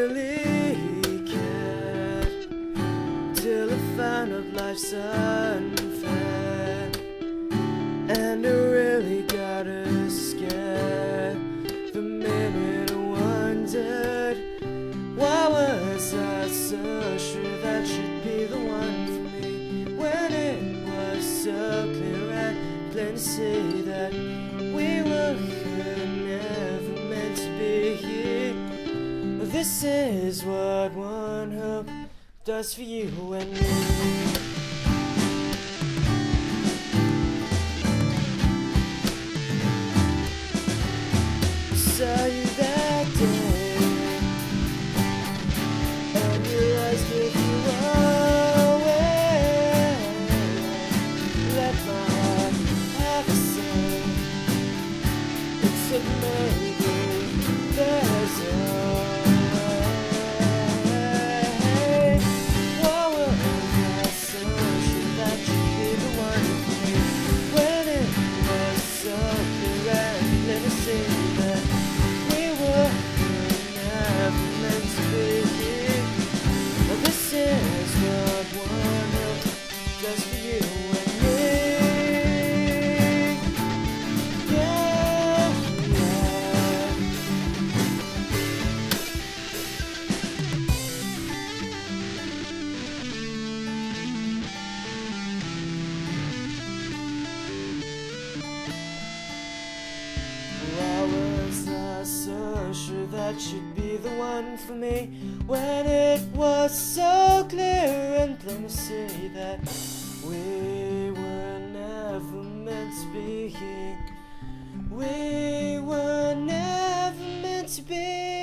really cared till I found out life's unfair, and I really got scared the minute I wondered, why was I so sure that she'd be the one for me, when it was so clear and plain to see that we were never meant to be here. This is what one hope does for you and me. Saw you that day, and your eyes gave you away. Let my heart have a say. Except maybe there's a way. Why was I so sure that you'd be the one for me, when it was so clear and plain to see that we were never meant to be here? This is what one hope does for you and me. Yeah, yeah. Why was I so sure that you'd be the one for me, when it was so clear and plain to see that we were never meant to be here? We were never meant to be